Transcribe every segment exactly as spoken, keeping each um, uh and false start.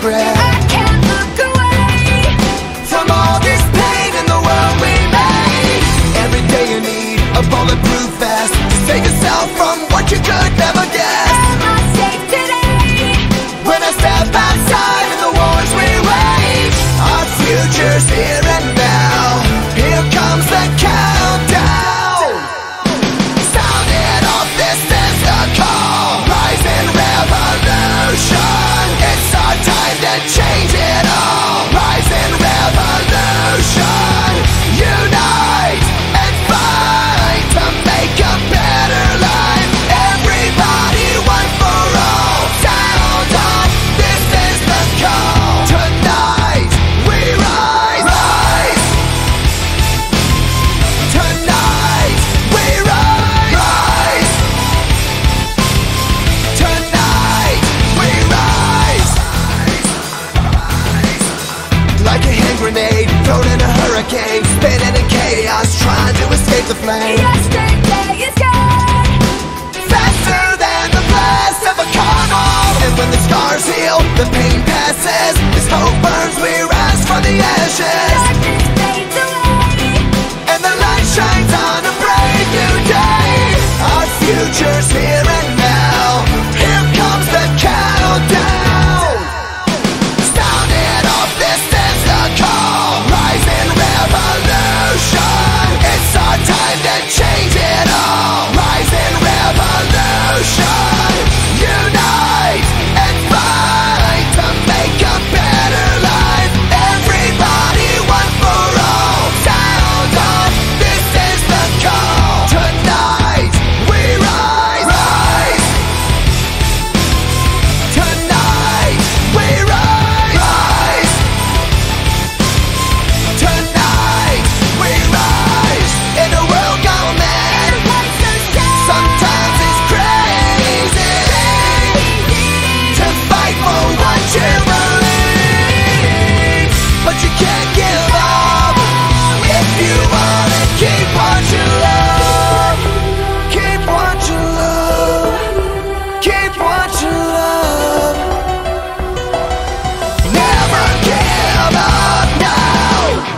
breath. I can't look away from all this pain in the world we made. Every day you need a bulletproof vest to save yourself from what you could never guess. Am I safe today? When I step outside in the wars we wage, our future's here and now. Here comes the countdown. Sound it off, this is the call. Rising revolution. It's our time to change it all. Rising revolution. Unite and fight to make a better life. Everybody, one for all. Sound off, this is the call. Tonight we rise. Rise. Tonight we rise. Rise. Tonight we rise. Like a hand grenade thrown in a hurricane, spinning in chaos, trying to escape the flame. Yesterday is gone, faster than the blast of a carnal. And when the scars heal, the pain passes. As hope burns, we rise from the ashes. Darkness fades away, and the light shines on a brave new day. Our future's here and now. Here comes the countdown. Sound it off, this is the call. Rising revolution. It's our time to change it all. Rising revolution. Unite and fight to make a better life. Everybody, one for all. Sound off, this is the call. Tonight we rise. Rise. Tonight we rise. Rise. Tonight we rise. In a world gone mad, sometimes it's crazy to fight for what you believe, but you can't give up if you wanna keep what you love. Keep what you love. Keep what you love. Never give up now.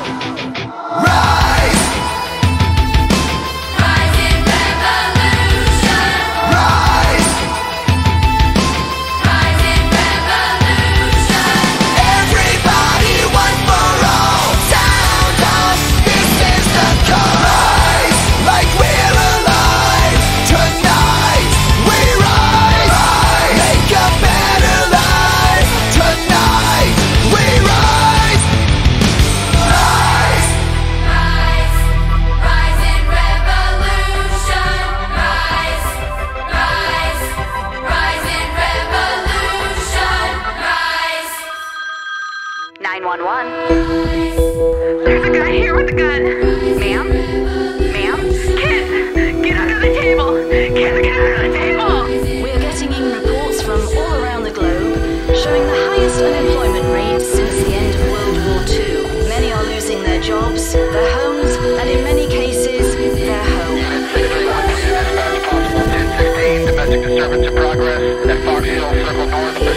Rise. Rising revolution. Rise. Rising revolution. Everybody, one for all. Sound off, this is the call. Rise, like we're alive. Tonight we rise. Rise. Make a better life. Tonight we rise. Rise. Rise. Rising revolution. Rise. Rise. Rising revolution. Rise. nine one one. There's a guy here with a gun. Ma'am? Ma'am? Kid! Get under the table! Kid, get under the table! We are getting in reports from all around the globe showing the highest unemployment rate since the end of World War Two. Many are losing their jobs, their homes, and in many cases, their home. Domestic disturbance in progress at Fox Hill Circle North.